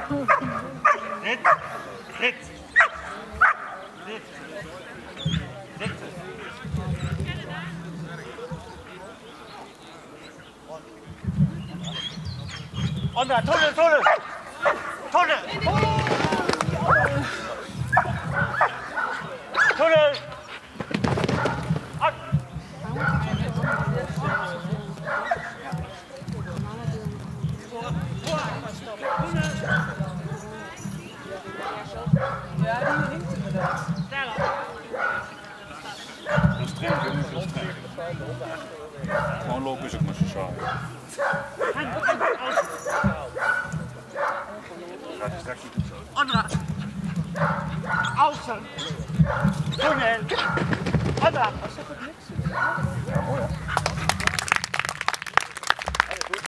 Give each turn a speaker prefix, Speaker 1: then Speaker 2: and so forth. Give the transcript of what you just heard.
Speaker 1: Zit. Zit. Zit. Zit. Onder, tunnel, tunnel. Tunnel. Tunnel.
Speaker 2: Ja, die hinkt inderdaad.
Speaker 3: Dat is streng, dat is heel streng. Gewoon lopen is ook maar zo saai. Gaat je straks niet zo.
Speaker 1: Onder. Außen. Tunnel. Onder.